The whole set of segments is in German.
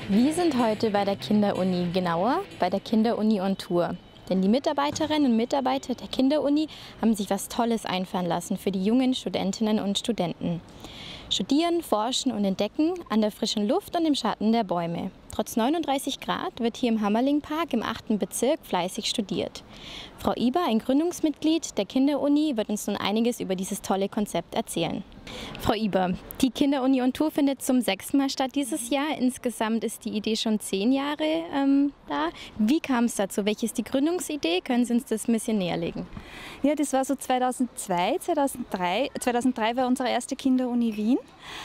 Wir sind heute bei der Kinderuni, genauer bei der Kinderuni on Tour. Denn die Mitarbeiterinnen und Mitarbeiter der Kinderuni haben sich was Tolles einfallen lassen für die jungen Studentinnen und Studenten. Studieren, forschen und entdecken an der frischen Luft und im Schatten der Bäume. Trotz 39 Grad wird hier im Hammerling-Park im 8. Bezirk fleißig studiert. Frau Iber, ein Gründungsmitglied der Kinderuni, wird uns nun einiges über dieses tolle Konzept erzählen. Frau Iber, die Kinderuni on Tour findet zum 6. Mal statt dieses Jahr. Insgesamt ist die Idee schon 10 Jahre da. Wie kam es dazu? Welche ist die Gründungsidee? Können Sie uns das ein bisschen näherlegen? Ja, das war so 2002, 2003. 2003 war unsere erste Kinderuni Wien.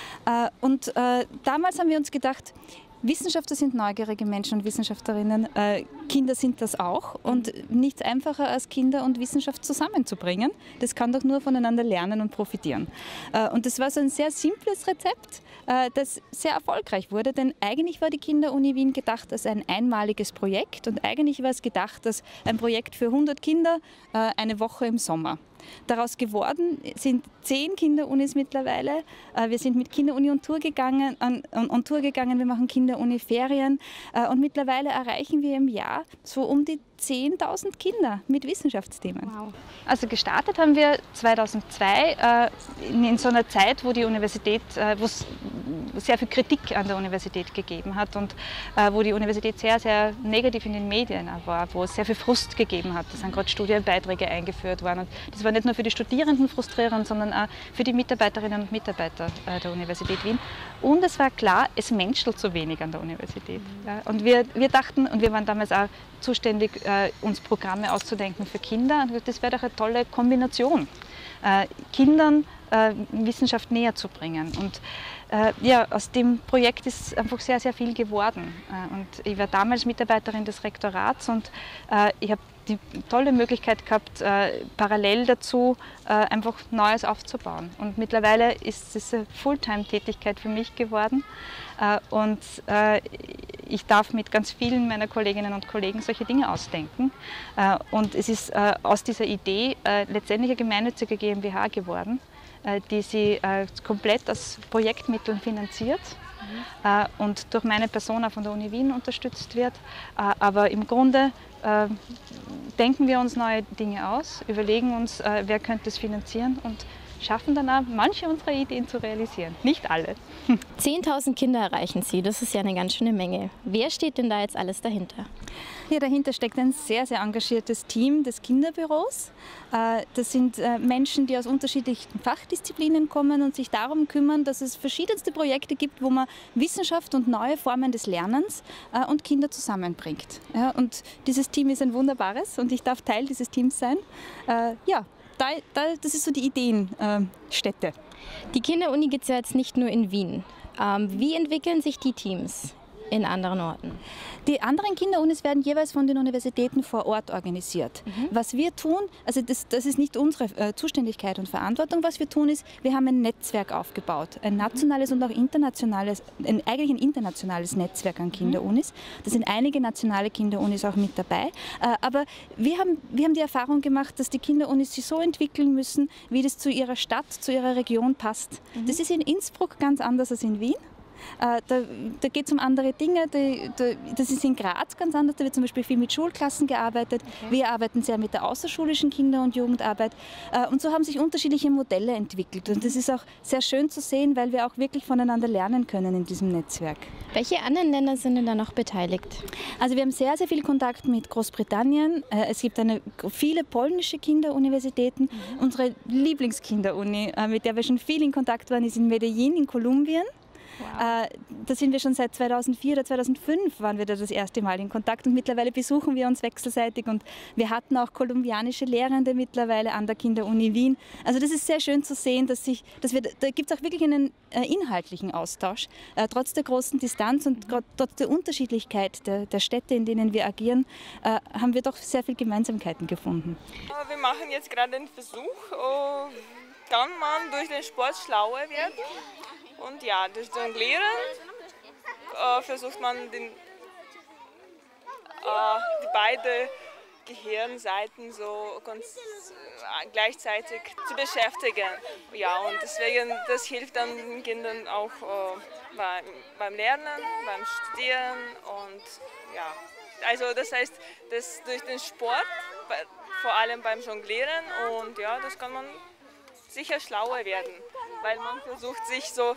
Damals haben wir uns gedacht, Wissenschaftler sind neugierige Menschen und Wissenschaftlerinnen. Kinder sind das auch. Und nichts einfacher als Kinder und Wissenschaft zusammenzubringen. Das kann doch nur voneinander lernen und profitieren. Und das war so ein sehr simples Rezept, das sehr erfolgreich wurde. Denn eigentlich war die Kinderuni Wien gedacht als ein einmaliges Projekt. Und eigentlich war es gedacht als ein Projekt für 100 Kinder, eine Woche im Sommer. Daraus geworden sind 10 Kinderunis mittlerweile. Wir sind mit Kinderuni on Tour gegangen, wir machen Kinderuni-Ferien und mittlerweile erreichen wir im Jahr so um die 10.000 Kinder mit Wissenschaftsthemen. Wow. Also gestartet haben wir 2002 in so einer Zeit, wo die Universität, wo es sehr viel Kritik an der Universität gegeben hat und wo die Universität sehr, sehr negativ in den Medien war, wo es sehr viel Frust gegeben hat. Da sind gerade Studienbeiträge eingeführt worden. Und das war nicht nur für die Studierenden frustrierend, sondern auch für die Mitarbeiterinnen und Mitarbeiter der Universität Wien. Und es war klar, es menschelt zu wenig an der Universität. Ja, und wir dachten, und wir waren damals auch zuständig, uns Programme auszudenken für Kinder. Und das wäre doch eine tolle Kombination, Kindern Wissenschaft näher zu bringen. Und ja, aus dem Projekt ist einfach sehr, sehr viel geworden. Und ich war damals Mitarbeiterin des Rektorats und ich habe die tolle Möglichkeit gehabt, parallel dazu einfach Neues aufzubauen. Und mittlerweile ist es eine Fulltime-Tätigkeit für mich geworden. Ich darf mit ganz vielen meiner Kolleginnen und Kollegen solche Dinge ausdenken. Und es ist aus dieser Idee letztendlich eine gemeinnützige GmbH geworden, die sie komplett aus Projektmitteln finanziert und durch meine Person auch von der Uni Wien unterstützt wird. Aber im Grunde denken wir uns neue Dinge aus, überlegen uns, wer könnte es finanzieren und schaffen dann auch manche unserer Ideen zu realisieren. Nicht alle. 10.000 Kinder erreichen Sie, das ist ja eine ganz schöne Menge. Wer steht denn da jetzt alles dahinter? Ja, dahinter steckt ein sehr, sehr engagiertes Team des Kinderbüros. Das sind Menschen, die aus unterschiedlichen Fachdisziplinen kommen und sich darum kümmern, dass es verschiedenste Projekte gibt, wo man Wissenschaft und neue Formen des Lernens und Kinder zusammenbringt. Ja, und dieses Team ist ein wunderbares und ich darf Teil dieses Teams sein. Ja, das ist so die Ideenstätte. Die Kinderuni gibt es ja jetzt nicht nur in Wien. Wie entwickeln sich die Teams in anderen Orten? Die anderen Kinderunis werden jeweils von den Universitäten vor Ort organisiert. Was wir tun, also das ist nicht unsere Zuständigkeit und Verantwortung, was wir tun ist, wir haben ein Netzwerk aufgebaut, ein nationales und auch internationales, eigentlich ein internationales Netzwerk an Kinderunis. Da sind einige nationale Kinderunis auch mit dabei, aber wir haben die Erfahrung gemacht, dass die Kinderunis sich so entwickeln müssen, wie das zu ihrer Stadt, zu ihrer Region passt. Das ist in Innsbruck ganz anders als in Wien. Da geht es um andere Dinge. Das ist in Graz ganz anders. Da wird zum Beispiel viel mit Schulklassen gearbeitet. Okay. Wir arbeiten sehr mit der außerschulischen Kinder- und Jugendarbeit. Und so haben sich unterschiedliche Modelle entwickelt. Und das ist auch sehr schön zu sehen, weil wir auch wirklich voneinander lernen können in diesem Netzwerk. Welche anderen Länder sind denn da noch beteiligt? Also wir haben sehr, sehr viel Kontakt mit Großbritannien. Es gibt viele polnische Kinderuniversitäten. Unsere Lieblingskinderuni, mit der wir schon viel in Kontakt waren, ist in Medellin in Kolumbien. Wow. Da sind wir schon seit 2004 oder 2005 waren wir da das erste Mal in Kontakt und mittlerweile besuchen wir uns wechselseitig und wir hatten auch kolumbianische Lehrende mittlerweile an der Kinderuni Wien. Also das ist sehr schön zu sehen, da gibt es auch wirklich einen inhaltlichen Austausch. Trotz der großen Distanz und trotz der Unterschiedlichkeit der Städte, in denen wir agieren, haben wir doch sehr viele Gemeinsamkeiten gefunden. Wir machen jetzt gerade einen Versuch, kann man durch den Sport schlauer werden. Und ja, durch Jonglieren versucht man die beiden Gehirnseiten so gleichzeitig zu beschäftigen. Ja, und deswegen, das hilft dann den Kindern auch beim Lernen, beim Studieren und ja. Also das heißt, dass durch den Sport, vor allem beim Jonglieren, und ja, das kann man sicher schlauer werden, weil man versucht sich so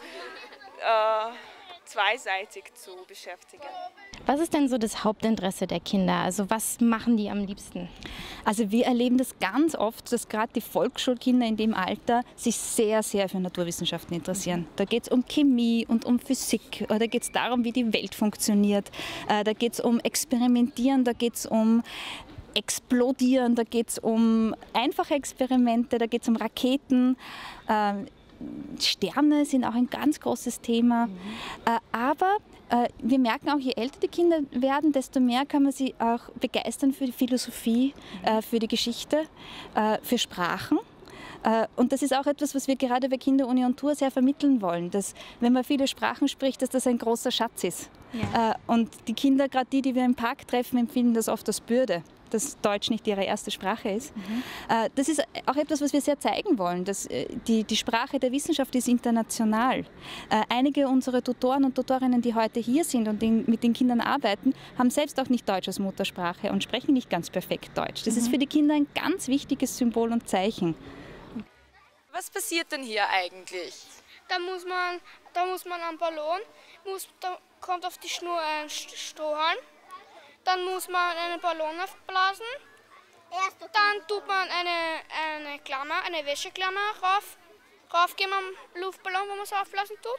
zweiseitig zu beschäftigen. Was ist denn so das Hauptinteresse der Kinder? Also was machen die am liebsten? Also wir erleben das ganz oft, dass gerade die Volksschulkinder in dem Alter sich sehr, sehr für Naturwissenschaften interessieren. Da geht es um Chemie und um Physik, da geht es darum, wie die Welt funktioniert, da geht es um Experimentieren, da geht es um Explodieren, da geht es um einfache Experimente, da geht es um Raketen. Sterne sind auch ein ganz großes Thema. Aber wir merken auch, je älter die Kinder werden, desto mehr kann man sie auch begeistern für die Philosophie, für die Geschichte, für Sprachen. Und das ist auch etwas, was wir gerade bei Kinderuni und Tour sehr vermitteln wollen, dass wenn man viele Sprachen spricht, dass das ein großer Schatz ist. Ja. Und die Kinder, gerade die wir im Park treffen, empfinden das oft als Bürde, dass Deutsch nicht ihre erste Sprache ist. Das ist auch etwas, was wir sehr zeigen wollen, dass die Sprache der Wissenschaft ist international. Einige unserer Tutoren und Tutorinnen, die heute hier sind und mit den Kindern arbeiten, haben selbst auch nicht Deutsch als Muttersprache und sprechen nicht ganz perfekt Deutsch. Das ist für die Kinder ein ganz wichtiges Symbol und Zeichen. Was passiert denn hier eigentlich? Da muss man am Ballon, da kommt auf die Schnur ein Strohhalm. Dann muss man einen Ballon aufblasen. Dann tut man eine Klammer, eine Wäscheklammer raufgeben am Luftballon, wo man es aufblasen tut.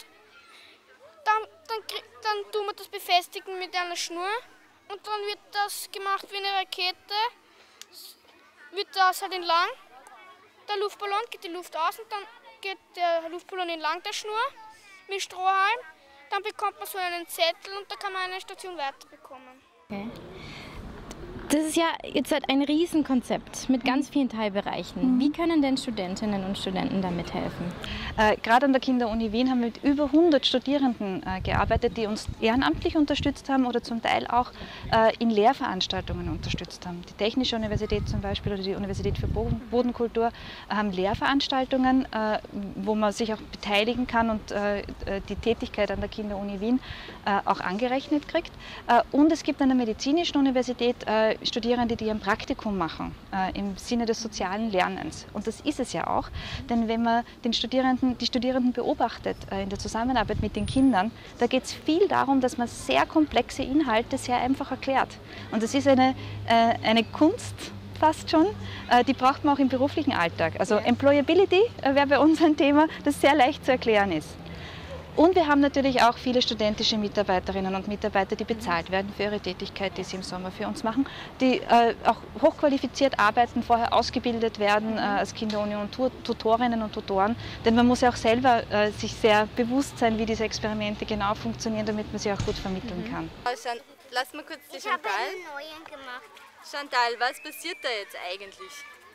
Dann tut man das befestigen mit einer Schnur und dann wird das gemacht wie eine Rakete. Wird das halt entlang. Der Luftballon geht die Luft aus und dann geht der Luftballon entlang der Schnur mit Strohhalm. Dann bekommt man so einen Zettel und da kann man eine Station weiter bekommen. Okay. Das ist ja jetzt ein Riesenkonzept mit ganz vielen Teilbereichen. Wie können denn Studentinnen und Studenten da mithelfen? Gerade an der Kinderuni Wien haben wir mit über 100 Studierenden gearbeitet, die uns ehrenamtlich unterstützt haben oder zum Teil auch in Lehrveranstaltungen unterstützt haben. Die Technische Universität zum Beispiel oder die Universität für Bodenkultur haben Lehrveranstaltungen, wo man sich auch beteiligen kann und die Tätigkeit an der Kinderuni Wien auch angerechnet kriegt. Und es gibt an der Medizinischen Universität Studierende, die ein Praktikum machen im Sinne des sozialen Lernens. Und das ist es ja auch, denn wenn man die Studierenden beobachtet in der Zusammenarbeit mit den Kindern, da geht es viel darum, dass man sehr komplexe Inhalte sehr einfach erklärt. Und das ist eine Kunst, fast schon, die braucht man auch im beruflichen Alltag. Also Employability wäre bei uns ein Thema, das sehr leicht zu erklären ist. Und wir haben natürlich auch viele studentische Mitarbeiterinnen und Mitarbeiter, die bezahlt werden für ihre Tätigkeit, die sie im Sommer für uns machen, die auch hochqualifiziert arbeiten, vorher ausgebildet werden als Kinderuni und Tutorinnen und Tutoren. Denn man muss ja auch selber sich sehr bewusst sein, wie diese Experimente genau funktionieren, damit man sie auch gut vermitteln kann. Lass mal kurz die Ich habe Chantal. einen neuen gemacht. Chantal, was passiert da jetzt eigentlich?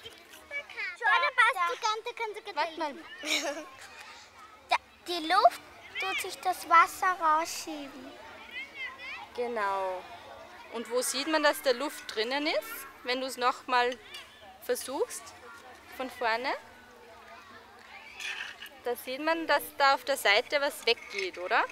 Warte mal. Die Luft tut sich das Wasser rausschieben. Genau. Und wo sieht man, dass da Luft drinnen ist, wenn du es nochmal versuchst, von vorne? Da sieht man, dass da auf der Seite was weggeht, oder?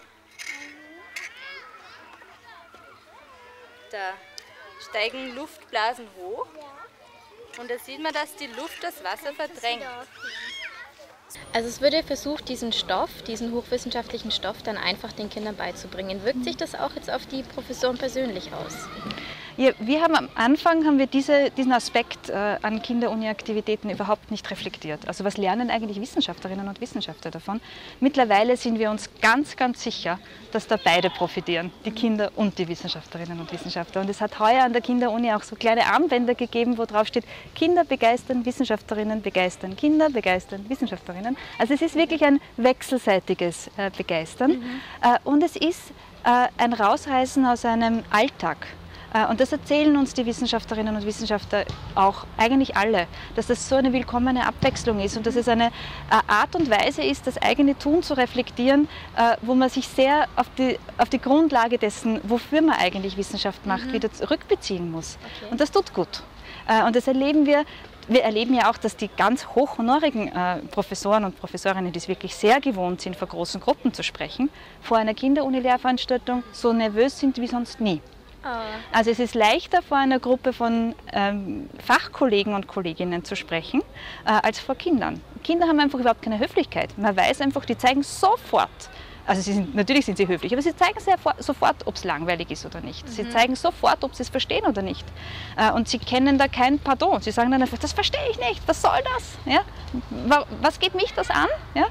Da steigen Luftblasen hoch und da sieht man, dass die Luft das Wasser verdrängt. Also es wurde versucht, diesen hochwissenschaftlichen Stoff dann einfach den Kindern beizubringen. Wirkt sich das auch jetzt auf die Professoren persönlich aus? Ja, wir haben am Anfang diesen Aspekt an Kinderuni-Aktivitäten überhaupt nicht reflektiert. Also was lernen eigentlich Wissenschaftlerinnen und Wissenschaftler davon? Mittlerweile sind wir uns ganz, ganz sicher, dass da beide profitieren, die Kinder und die Wissenschaftlerinnen und Wissenschaftler. Und es hat heuer an der Kinderuni auch so kleine Armbänder gegeben, wo drauf steht, Kinder begeistern, Wissenschaftlerinnen begeistern, Kinder begeistern, Wissenschaftlerinnen. Also es ist wirklich ein wechselseitiges Begeistern. Und es ist ein Rausreißen aus einem Alltag. Und das erzählen uns die Wissenschaftlerinnen und Wissenschaftler auch, eigentlich alle, dass das so eine willkommene Abwechslung ist und dass es eine Art und Weise ist, das eigene Tun zu reflektieren, wo man sich sehr auf die Grundlage dessen, wofür man eigentlich Wissenschaft macht, wieder zurückbeziehen muss. Okay. Und das tut gut. Und das erleben wir. Wir erleben ja auch, dass die ganz hochhonorigen Professoren und Professorinnen, die es wirklich sehr gewohnt sind, vor großen Gruppen zu sprechen, vor einer Kinder-Uni-Lehrveranstaltung so nervös sind wie sonst nie. Also es ist leichter, vor einer Gruppe von Fachkollegen und Kolleginnen zu sprechen, als vor Kindern. Kinder haben einfach überhaupt keine Höflichkeit. Man weiß einfach, die zeigen sofort, also natürlich sind sie höflich, aber sie zeigen sofort, ob es langweilig ist oder nicht. Sie zeigen sofort, ob sie es verstehen oder nicht. Und sie kennen da kein Pardon. Sie sagen dann einfach, das verstehe ich nicht, was soll das? Ja? Was geht mich das an? Ja?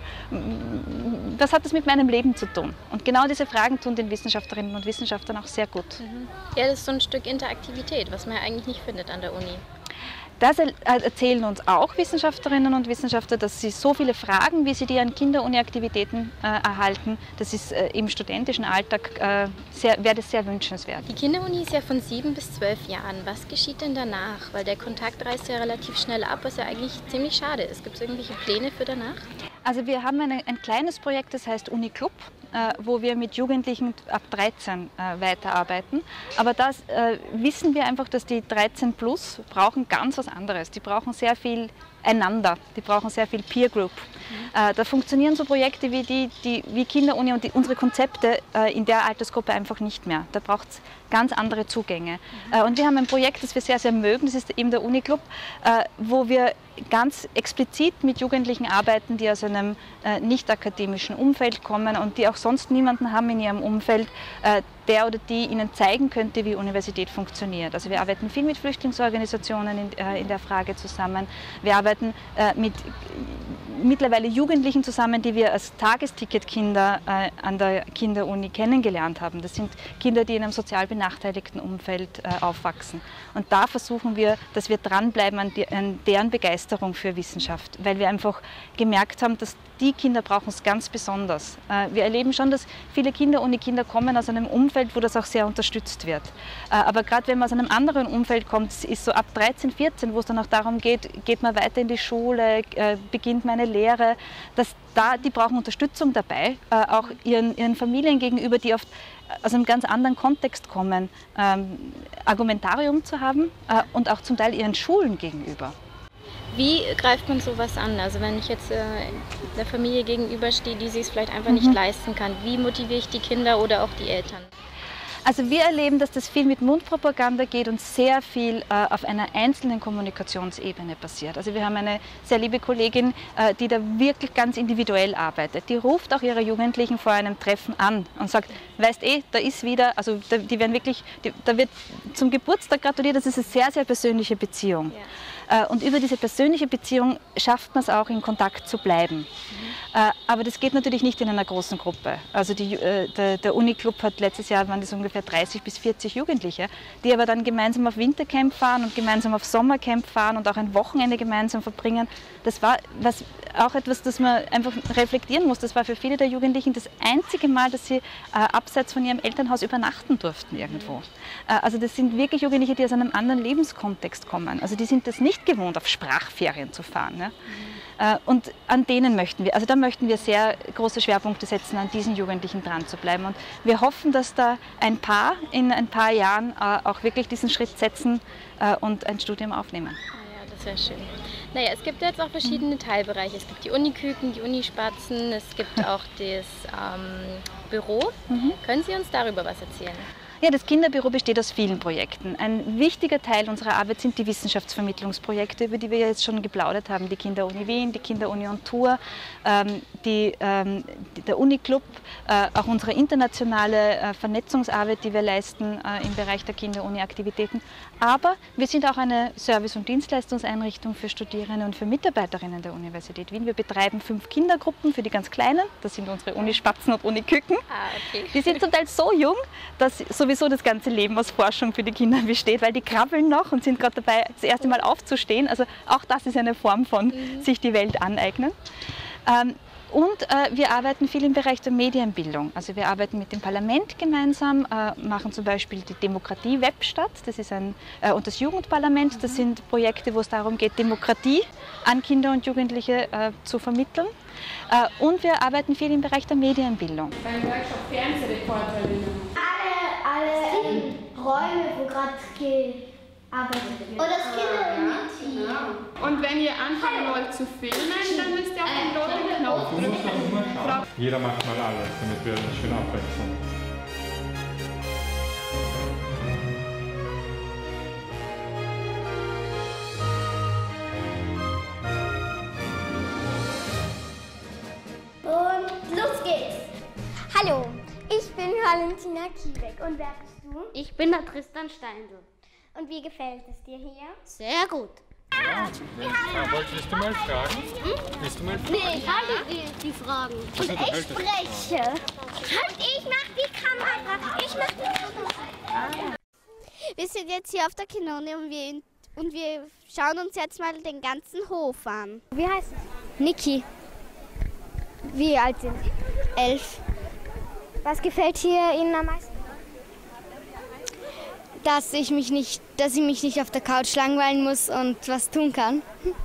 Was hat das mit meinem Leben zu tun? Und genau diese Fragen tun den Wissenschaftlerinnen und Wissenschaftlern auch sehr gut. Ja, das ist so ein Stück Interaktivität, was man ja eigentlich nicht findet an der Uni. Das erzählen uns auch Wissenschaftlerinnen und Wissenschaftler, dass sie so viele Fragen, wie sie die an Kinder-Uni-Aktivitäten erhalten, das ist im studentischen Alltag wäre das sehr wünschenswert. Die Kinder-Uni ist ja von 7 bis 12 Jahren. Was geschieht denn danach? Weil der Kontakt reißt ja relativ schnell ab, was ja eigentlich ziemlich schade ist. Gibt es irgendwelche Pläne für danach? Also wir haben ein kleines Projekt, das heißt Uni-Club, wo wir mit Jugendlichen ab 13 weiterarbeiten. Aber das wissen wir einfach, dass die 13 plus brauchen ganz was anderes. Die brauchen sehr viel einander, die brauchen sehr viel Peer Group. Da funktionieren so Projekte wie Kinder-Uni und unsere Konzepte in der Altersgruppe einfach nicht mehr. Da braucht es ganz andere Zugänge. Und wir haben ein Projekt, das wir sehr, sehr mögen, das ist eben der Uni-Club, wo wir ganz explizit mit Jugendlichen arbeiten, die aus einem nicht-akademischen Umfeld kommen und die auch sonst niemanden haben in ihrem Umfeld, der oder die ihnen zeigen könnte, wie Universität funktioniert. Also wir arbeiten viel mit Flüchtlingsorganisationen in der Frage zusammen. Wir arbeiten mit mittlerweile Jugendlichen zusammen, die wir als Tagesticketkinder an der Kinder-Uni kennengelernt haben. Das sind Kinder, die in einem sozial benachteiligten Umfeld aufwachsen. Und da versuchen wir, dass wir dranbleiben an deren Begeisterung für Wissenschaft, weil wir einfach gemerkt haben, dass die Kinder brauchen es ganz besonders. Wir erleben schon, dass viele Kinder-Uni-Kinder kommen aus einem Umfeld, wo das auch sehr unterstützt wird. Aber gerade wenn man aus einem anderen Umfeld kommt, ist so ab 13, 14, wo es dann auch darum geht man weiter in die Schule, beginnt meine Lehre, die brauchen Unterstützung dabei, auch ihren Familien gegenüber, die oft aus einem ganz anderen Kontext kommen, Argumentarium zu haben und auch zum Teil ihren Schulen gegenüber. Wie greift man sowas an? Also wenn ich jetzt der Familie gegenüberstehe, die sich es vielleicht einfach nicht leisten kann, wie motiviere ich die Kinder oder auch die Eltern? Also wir erleben, dass das viel mit Mundpropaganda geht und sehr viel auf einer einzelnen Kommunikationsebene passiert. Also wir haben eine sehr liebe Kollegin, die da wirklich ganz individuell arbeitet. Die ruft auch ihre Jugendlichen vor einem Treffen an und sagt, weißt da ist wieder, also die werden wirklich, da wird zum Geburtstag gratuliert, das ist eine sehr, sehr persönliche Beziehung. Ja. Und über diese persönliche Beziehung schafft man es auch, in Kontakt zu bleiben. Aber das geht natürlich nicht in einer großen Gruppe. Also der Uni-Club hat letztes Jahr, waren das ungefähr 30 bis 40 Jugendliche, die aber dann gemeinsam auf Wintercamp fahren und gemeinsam auf Sommercamp fahren und auch ein Wochenende gemeinsam verbringen. Das war auch etwas, das man einfach reflektieren muss. Das war für viele der Jugendlichen das einzige Mal, dass sie abseits von ihrem Elternhaus übernachten durften irgendwo. Also das sind wirklich Jugendliche, die aus einem anderen Lebenskontext kommen. Also die sind das nicht gewohnt, auf Sprachferien zu fahren. Ne? Und an denen möchten wir, also da möchten wir sehr große Schwerpunkte setzen, an diesen Jugendlichen dran zu bleiben. Und wir hoffen, dass da ein Paar in ein paar Jahren auch wirklich diesen Schritt setzen und ein Studium aufnehmen. Ja, das wäre schön. Naja, es gibt jetzt auch verschiedene Teilbereiche. Es gibt die Uniküken, die Unispatzen, es gibt auch das Büro. Können Sie uns darüber was erzählen? Ja, das Kinderbüro besteht aus vielen Projekten. Ein wichtiger Teil unserer Arbeit sind die Wissenschaftsvermittlungsprojekte, über die wir jetzt schon geplaudert haben. Die Kinder-Uni Wien, die Kinder-Uni on Tour, der Uni-Club, auch unsere internationale Vernetzungsarbeit, die wir leisten im Bereich der Kinder-Uni-Aktivitäten. Aber wir sind auch eine Service- und Dienstleistungseinrichtung für Studierende und für Mitarbeiterinnen der Universität Wien. Wir betreiben 5 Kindergruppen für die ganz Kleinen. Das sind unsere Unispatzen und Uniküken. Okay. Die sind zum Teil so jung, dass sowieso das ganze Leben aus Forschung für die Kinder besteht, weil die krabbeln noch und sind gerade dabei, das erste Mal aufzustehen. Also auch das ist eine Form von sich die Welt aneignen. Und wir arbeiten viel im Bereich der Medienbildung. Also wir arbeiten mit dem Parlament gemeinsam, machen zum Beispiel die Demokratie-Webstadt, das ist und das Jugendparlament. Das sind Projekte, wo es darum geht, Demokratie an Kinder und Jugendliche zu vermitteln. Und wir arbeiten viel im Bereich der Medienbildung. Ein Workshop Fernsehreporterinnen. Alle Räume, wo gerade Oder das Kinderteam. Genau. Und wenn ihr anfangen wollt zu filmen, dann müsst ihr auf den roten Knopf drücken. Jeder macht mal alles, damit wir uns schön abwechseln. Und los geht's! Hallo, ich bin Valentina Kiebeck und wer bist du? Ich bin der Tristan Steindl. Und wie gefällt es dir hier? Sehr gut. Wolltest du mal fragen? Willst du mal fragen? Nee, ich halte die Fragen. Und ich spreche. Halt, ich mach die Kamera. Ich mach die Kamera. Wir sind jetzt hier auf der Kinoni und wir schauen uns jetzt mal den ganzen Hof an. Wie heißt es? Niki. Wie alt sind Sie? 11. Was gefällt hier Ihnen am meisten? Dass ich mich nicht auf der Couch langweilen muss und was tun kann.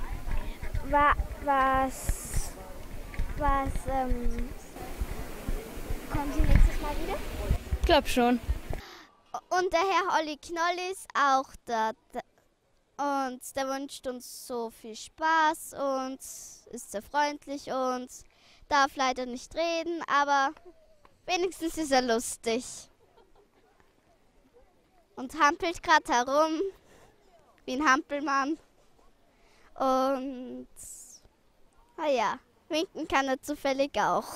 Kommen Sie nächstes Mal wieder? Ich glaube schon. Und der Herr Olli Knoll ist auch da. Und der wünscht uns so viel Spaß und ist sehr freundlich und darf leider nicht reden, aber wenigstens ist er lustig. Und hampelt gerade herum, wie ein Hampelmann. Und naja, winken kann er zufällig auch.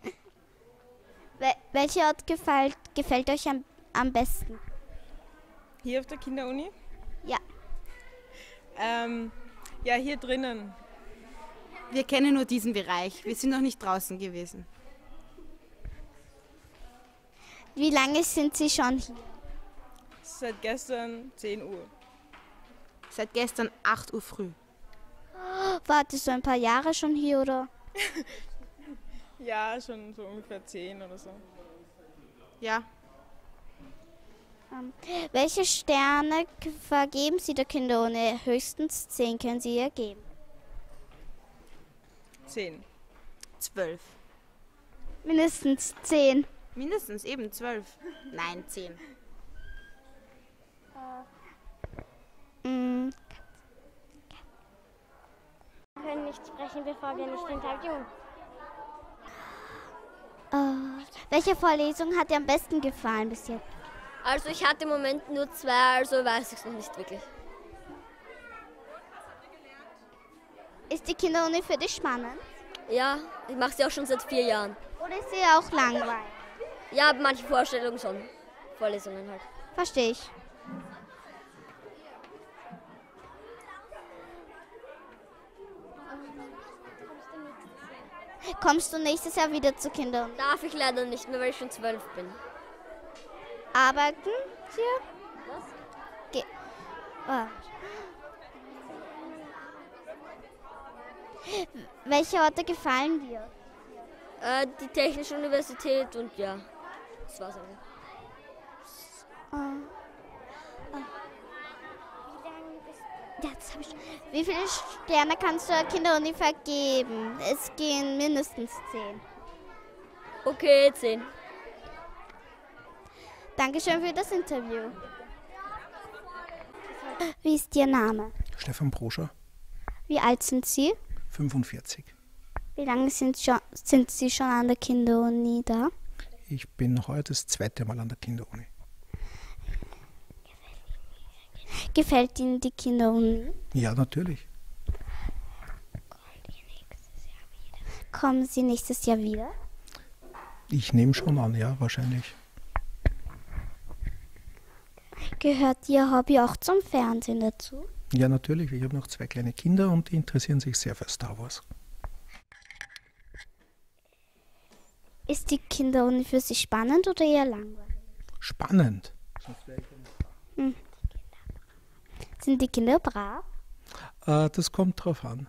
Welcher Ort gefällt euch am besten? Hier auf der Kinderuni? Ja. Ja, hier drinnen. Wir kennen nur diesen Bereich. Wir sind noch nicht draußen gewesen. Wie lange sind Sie schon hier? Seit gestern 10 Uhr. Seit gestern 8 Uhr früh. Wartest du ein paar Jahre schon hier, oder? Ja, schon so ungefähr 10 oder so. Ja. Welche Sterne vergeben Sie der Kinderuni? Höchstens 10 können Sie ihr geben. 10. 12. Mindestens 10. Mindestens eben 12. Nein, 10. Wir können nicht sprechen, bevor wir nicht interviewen. Welche Vorlesung hat dir am besten gefallen bis jetzt? Also ich hatte im Moment nur 2, also weiß ich es noch nicht wirklich. Ist die Kinderuni für dich spannend? Ja, ich mache sie auch schon seit 4 Jahren. Oder ist sie auch langweilig? Ja, manche Vorstellungen schon. Vorlesungen halt. Verstehe ich. Kommst du nächstes Jahr wieder zu Kinderuni? Darf ich leider nicht mehr, weil ich schon 12 bin. Arbeiten hier? Was? Welche Orte gefallen dir? Die Technische Universität und ja, das war's eigentlich. Ja, das hab ich schon. Wie viele Sterne kannst du der Kinderuni vergeben? Es gehen mindestens 10. Okay, 10. Dankeschön für das Interview. Wie ist Ihr Name? Stefan Broscher. Wie alt sind Sie? 45. Wie lange sind Sie schon an der Kinderuni da? Ich bin heute das 2. Mal an der Kinderuni. Gefällt Ihnen die Kinderuni? Ja, natürlich. Kommen Sie nächstes Jahr wieder? Ich nehme schon an, ja, wahrscheinlich. Gehört Ihr Hobby auch zum Fernsehen dazu? Ja, natürlich. Ich habe noch 2 kleine Kinder und die interessieren sich sehr für Star Wars. Ist die Kinderuni für Sie spannend oder eher langweilig? Spannend. Sind die Kinder brav? Das kommt drauf an.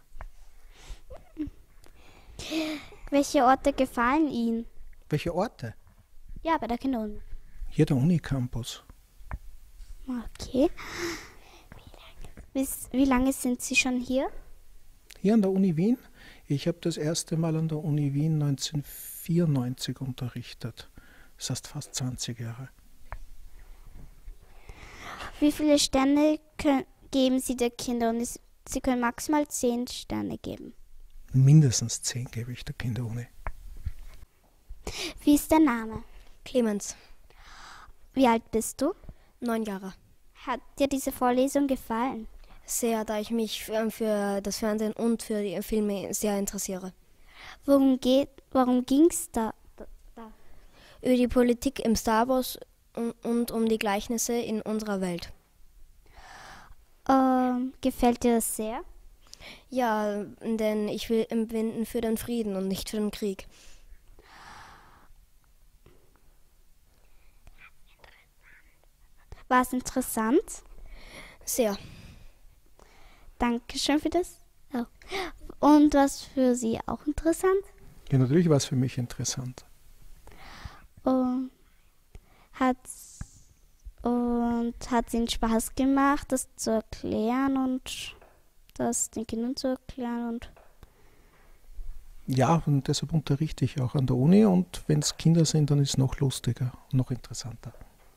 Welche Orte gefallen Ihnen? Welche Orte? Ja, bei der Kinderuni. Hier der Unicampus. Okay. Wie lange sind Sie schon hier? Hier an der Uni Wien? Ich habe das erste Mal an der Uni Wien 1994 unterrichtet. Das heißt fast 20 Jahre. Wie viele Sterne geben Sie der Kinderuni? Sie können maximal 10 Sterne geben. Mindestens 10 gebe ich der Kinderuni. Wie ist dein Name? Clemens. Wie alt bist du? 9 Jahre. Hat dir diese Vorlesung gefallen? Sehr, da ich mich für das Fernsehen und für die Filme sehr interessiere. Worum ging es da? Über die Politik im Star Wars und um die Gleichnisse in unserer Welt. Gefällt dir das sehr? Ja, denn ich will empfinden für den Frieden und nicht für den Krieg. War es interessant? Sehr. Dankeschön für das. Oh. Und was für Sie auch interessant? Ja, natürlich war es für mich interessant. Hat es Ihnen Spaß gemacht, das zu erklären und das den Kindern zu erklären? Ja, und deshalb unterrichte ich auch an der Uni, und wenn es Kinder sind, dann ist es noch lustiger und noch interessanter.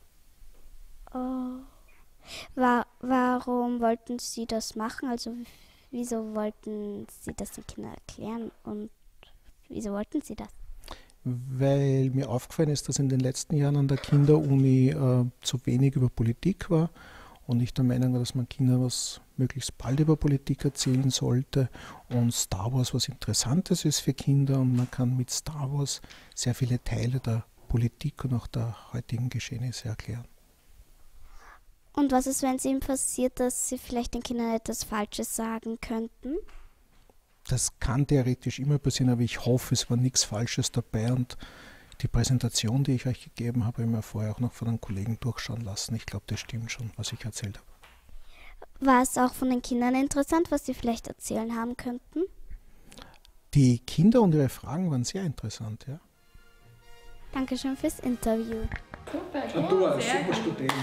Warum wollten Sie das machen? Also wieso wollten Sie das den Kindern erklären und wieso wollten Sie das? Weil mir aufgefallen ist, dass in den letzten Jahren an der Kinderuni zu wenig über Politik war und ich der Meinung war, dass man Kindern was möglichst bald über Politik erzählen sollte und Star Wars was Interessantes ist für Kinder, und man kann mit Star Wars sehr viele Teile der Politik und auch der heutigen Geschehnisse erklären. Und was ist, wenn es Ihnen passiert, dass Sie vielleicht den Kindern etwas Falsches sagen könnten? Das kann theoretisch immer passieren, aber ich hoffe, es war nichts Falsches dabei, und die Präsentation, die ich euch gegeben habe, habe ich mir vorher auch noch von einem Kollegen durchschauen lassen. Ich glaube, das stimmt schon, was ich erzählt habe. War es auch von den Kindern interessant, was Sie vielleicht erzählen haben könnten? Die Kinder und ihre Fragen waren sehr interessant, ja. Dankeschön fürs Interview. Super, und du als sehr super Student.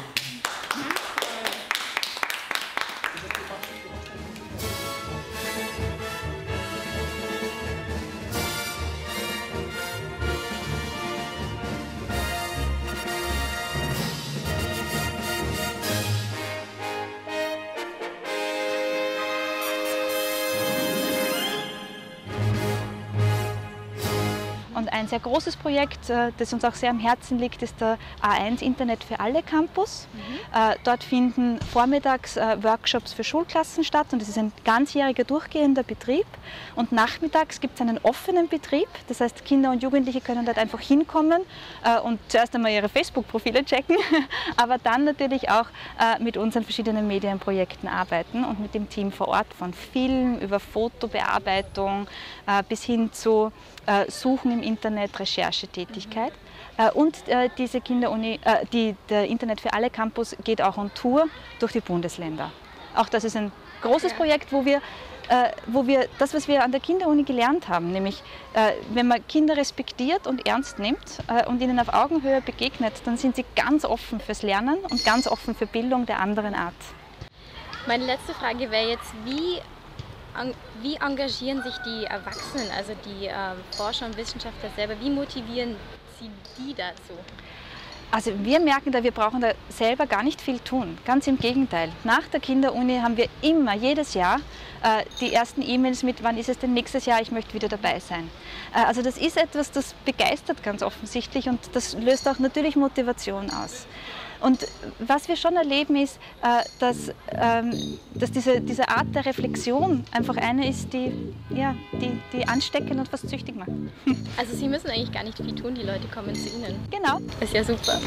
Und ein sehr großes Projekt, das uns auch sehr am Herzen liegt, ist der A1 Internet für alle Campus. Dort finden vormittags Workshops für Schulklassen statt, und es ist ein ganzjähriger durchgehender Betrieb. Und nachmittags gibt es einen offenen Betrieb, das heißt, Kinder und Jugendliche können dort einfach hinkommen und zuerst einmal ihre Facebook-Profile checken, aber dann natürlich auch mit unseren verschiedenen Medienprojekten arbeiten und mit dem Team vor Ort, von Film über Fotobearbeitung bis hin zu Suchen im Internet, Recherchetätigkeit. Und diese Kinderuni, der Internet für alle Campus geht auch on Tour durch die Bundesländer. Auch das ist ein großes Projekt, wo wir das, was wir an der Kinderuni gelernt haben, nämlich wenn man Kinder respektiert und ernst nimmt und ihnen auf Augenhöhe begegnet, dann sind sie ganz offen fürs Lernen und ganz offen für Bildung der anderen Art. Meine letzte Frage wäre jetzt, wie engagieren sich die Erwachsenen, also die Forscher und Wissenschaftler selber, wie motivieren Sie die dazu? Also wir merken da, wir brauchen da selber gar nicht viel tun. Ganz im Gegenteil. Nach der Kinderuni haben wir immer, jedes Jahr, die ersten E-Mails mit, wann ist es denn nächstes Jahr, ich möchte wieder dabei sein. Also das ist etwas, das begeistert ganz offensichtlich, und das löst auch natürlich Motivation aus. Und was wir schon erleben ist, dass diese Art der Reflexion einfach eine ist, die ansteckend und fast süchtig macht. Also Sie müssen eigentlich gar nicht viel tun, die Leute kommen zu Ihnen. Genau. Ist ja super.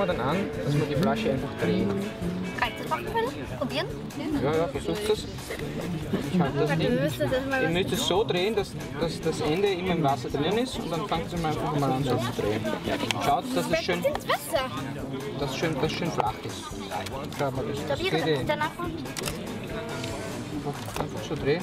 wir dann an, dass wir die Flasche einfach drehen. Kannst du das machen können? Probieren? Ja, versucht es. Ich halte das Ding. Ihr müsst es so drehen, dass das Ende immer im Wasser drin ist und dann fangt ihr einfach mal an so zu drehen. Schaut, dass es schön flach ist. Das geht einfach so drehen.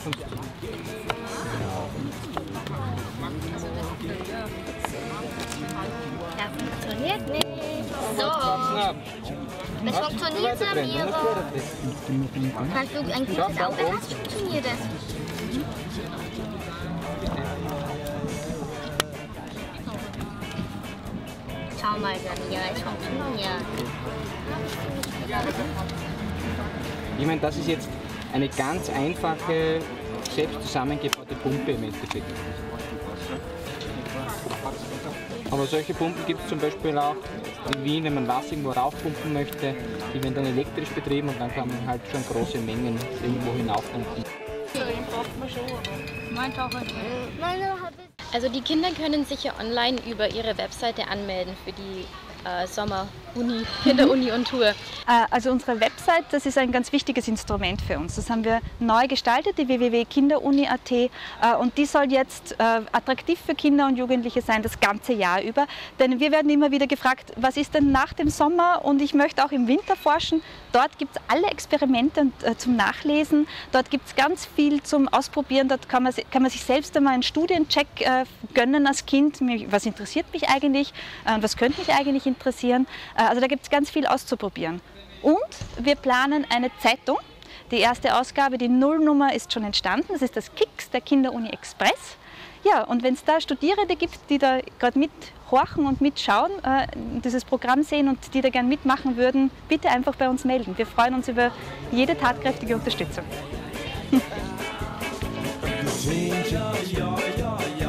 Das funktioniert nicht. So. Das funktioniert, Samira. Kannst du ein gutes Auge hast, funktioniert das. Schau mal, Samira, es funktioniert. Ich meine, das ist jetzt eine ganz einfache, selbst zusammengebaute Pumpe im Endeffekt. Aber solche Pumpen gibt es zum Beispiel auch in Wien, wenn man Wasser irgendwo raufpumpen möchte. Die werden dann elektrisch betrieben und dann kann man halt schon große Mengen irgendwo hinaufpumpen. Also die Kinder können sich ja online über ihre Webseite anmelden für die Sommer-Uni, Kinder-Uni und Tour. Also unsere Website, das ist ein ganz wichtiges Instrument für uns. Das haben wir neu gestaltet, die www.kinderuni.at, und die soll jetzt attraktiv für Kinder und Jugendliche sein, das ganze Jahr über. Denn wir werden immer wieder gefragt, was ist denn nach dem Sommer, und ich möchte auch im Winter forschen. Dort gibt es alle Experimente zum Nachlesen, dort gibt es ganz viel zum Ausprobieren, dort kann man sich selbst einmal einen Studiencheck gönnen als Kind. Was interessiert mich eigentlich, was könnte mich eigentlich interessieren. Also da gibt es ganz viel auszuprobieren. Und wir planen eine Zeitung. Die erste Ausgabe, die Nullnummer, ist schon entstanden. Das ist das Kicks, der Kinderuni Express. Ja, und wenn es da Studierende gibt, die da gerade mithorchen und mitschauen, dieses Programm sehen und die da gern mitmachen würden, bitte einfach bei uns melden. Wir freuen uns über jede tatkräftige Unterstützung.